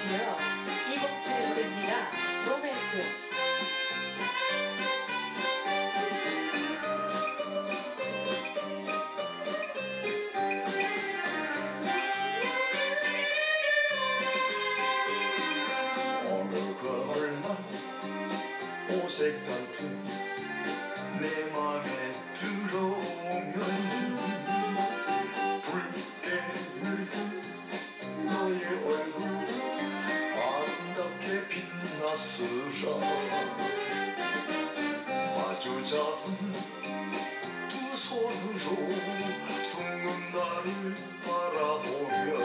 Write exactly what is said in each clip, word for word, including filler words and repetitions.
들으시고요. 이봉철의 노래입니다. 로맨스. 오색 단풍 내 맘에 들어오면 붉게 물든 너의 얼굴 아름답게 빛났으라. 마주 잡은 두 손으로 둥근 나를 바라보며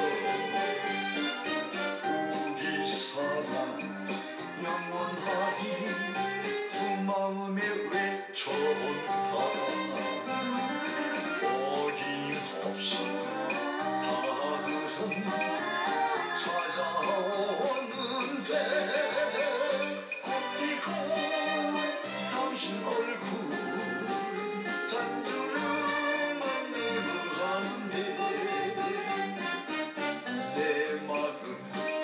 우리 사랑 영원하리 마음에 외쳐본다. 어김없이 가을은 찾아오는데 꽃피고 당신 얼굴 잔주름만 늘어가는데 내 마음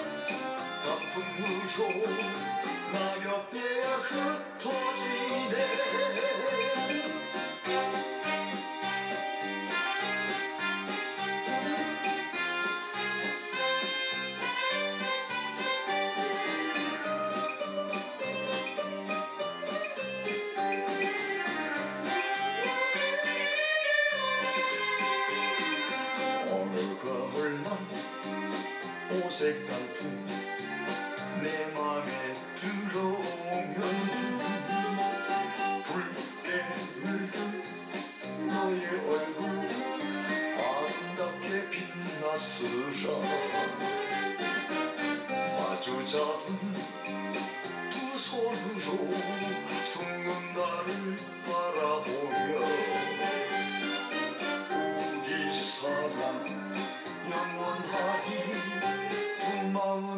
단풍으로 낙엽에 흩어지네. 어느 가을날 오색 단풍 내 맘에 들어오면 붉게 물든 너의 얼굴 아름답게 빛났으라. 마주 잡은 두 손으로 둥근 나를 바라보며 우리 사랑 영원하리 두 마음